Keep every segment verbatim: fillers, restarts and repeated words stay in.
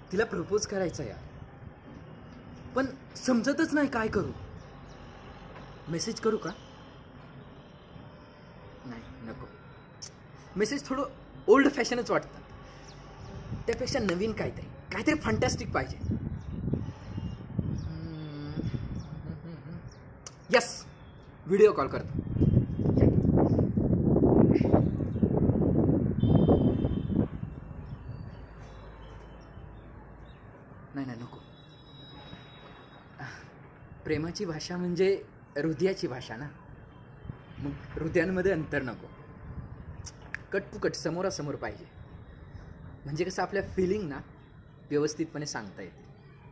तिला प्रपोज करायचा यार, पण समजतच नाही काय करू. मेसेज करू का? नाही नको, मेसेज थोडं ओल्ड फॅशनच वाटतं. त्यापेक्षा नवीन काहीतरी काहीतरी फंटॅस्टिक पाहिजे. यस, व्हिडिओ कॉल करतो. नाही नाही नको. प्रेमाची भाषा म्हणजे हृदयाची भाषा ना, मग हृदयांमध्ये अंतर नको. कट टू कट, समोरासमोर पाहिजे. म्हणजे कसं आपल्या फिलिंग ना व्यवस्थितपणे सांगता येते.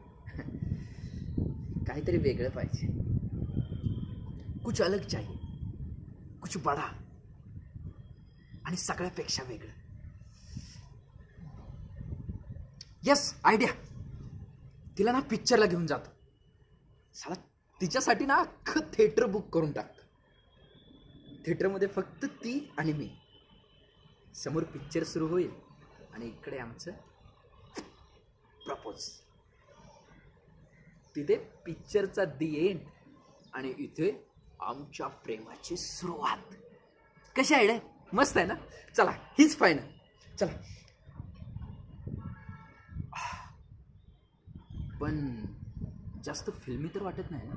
काहीतरी वेगळं पाहिजे, कुछ अलग चाहिए, कुछ बडा आणि सगळ्यापेक्षा वेगळं. Yes, idea. तिला ना पिक्चरला घेऊन जातो. साला तिच्यासाठी ना अख्खं थिएटर बुक करून टाकतो. थिएटरमध्ये फक्त ती आणि मी. समोर पिक्चर सुरू होईल आणि इकडे आमचं प्रपोज. तिथे पिक्चरचा दी एंड आणि इथे आमच्या प्रेमाची सुरुवात. कशी आयडिया? मस्त आहे ना? चला, हीच फायनल. चला. पण जास्त फिल्मी तर वाटत नाही ना?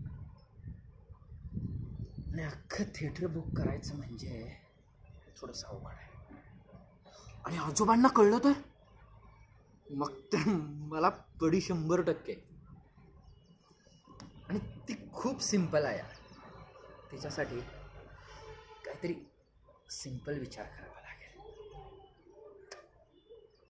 आणि अख्खं थिएटर बुक करायचं म्हणजे थोडंसं अवघड आहे. आणि आजोबांना कळलं तर मग तर मला पडी शंभर टक्के. आणि ती खूप सिंपल आहे यार. तिच्यासाठी काहीतरी सिंपल विचार करा.